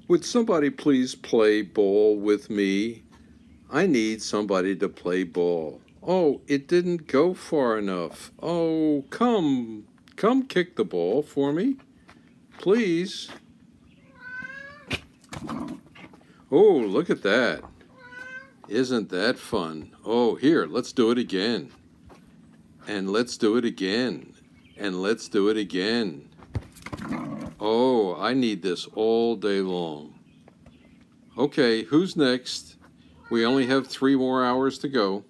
Would somebody please play ball with me? I need somebody to play ball. Oh, it didn't go far enough. Oh, come kick the ball for me, please. Oh, look at that. Isn't that fun? Oh, here, let's do it again. And let's do it again. And let's do it again. Oh, I need this all day long. Okay, who's next? We only have 3 more hours to go.